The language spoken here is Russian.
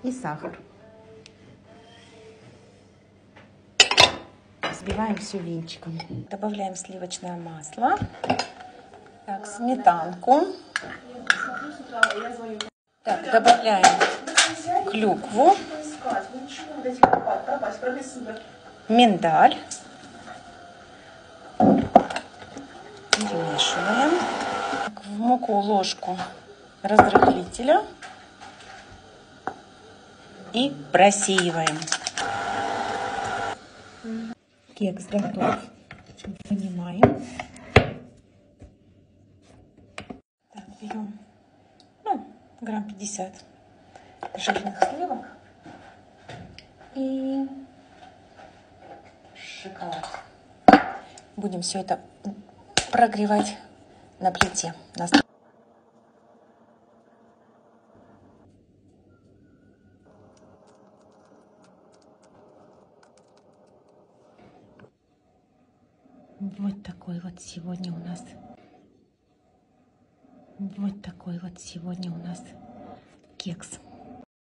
и сахар. Взбиваем все венчиком. Добавляем сливочное масло. Так, сметанку. Так, добавляем клюкву, миндаль. Перемешиваем. В муку ложку разрыхлителя и просеиваем. Кекс готов. Вынимаем. Так, берем грамм 50 жирных сливок и шоколад. Будем все это прогревать на плите. Вот такой вот сегодня у нас кекс.